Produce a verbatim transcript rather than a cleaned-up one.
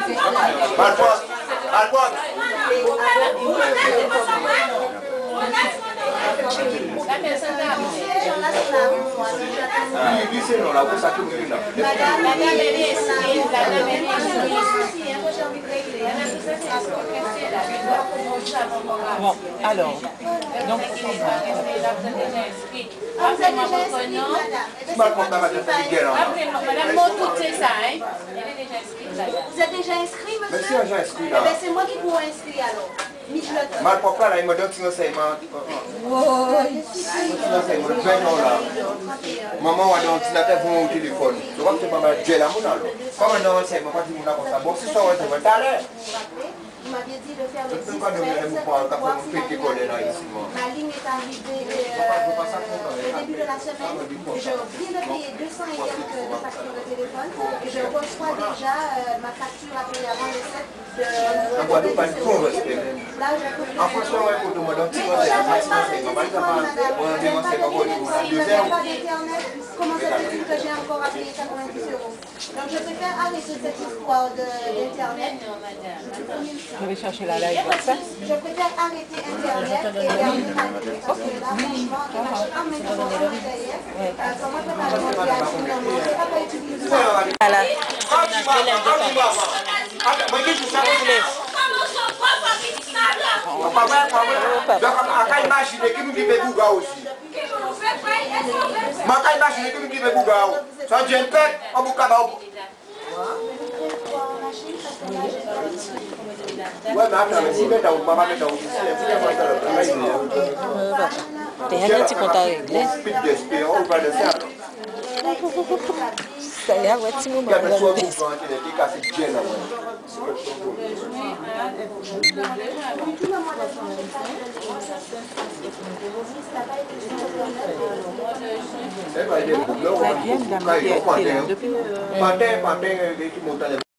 Malport, malport. Oui, oui, c'est non, là, vous savez que là. Bon, alors, donc, Madame Montout, c'est ça, hein? Vous êtes déjà inscrit, monsieur? Monsieur, j'ai inscrit là. C'est moi qui vous inscris alors. Malport là, il me donne un enseignement. Maman, on a un ordinateur pour mon téléphone. Tu vois que c'est pas mal de la mouna. Pas mal d'enseignement, pas du mouna comme ça. Bon, c'est ça, on va t'aller. Vous m'aviez dit de faire le Je ne peux pas donner un mouvement quand on fait des collègues là ici. Ma ligne est arrivée au début de la semaine. Je viens de payer deux cents et quelques de factures de téléphone. Et je reçois déjà ma facture à payer avant le sept de... En Guadeloupe, pas de tout respect. Là, je peux... En franchement, ouais, pour tout le monde, petit enseignement, petit enseignement. Par exemple, on a démontré qu'on va au Si je n'ai pas d'Internet, comment ça se dit que j'ai encore à payer quatre-vingt-dix euros? Donc je préfère arrêter cette histoire d'Internet. je vais chercher la live WhatsApp. Je préfère arrêter Internet et garder ma ligne. Parce que là, franchement, je marche en même temps sur le derrière. Comment je vais monter à tout le monde? Je ne vais pas utiliser ça. Voilà. Maka imagine que nous vivons Bouga aussi. Maka imagine que nous vivons Bouga. Ça vient peut-être en Bouga. Ouais, mais attends, mais si tu as un maman qui est aussi, si tu as un T'es un petit compte à régler. Ça y est, ouais, petit moment. La